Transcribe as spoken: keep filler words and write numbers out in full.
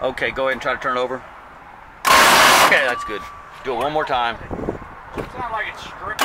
Okay, go ahead and try to turn it over. Okay, that's good. Do it one more time. It sounds like it's stripping.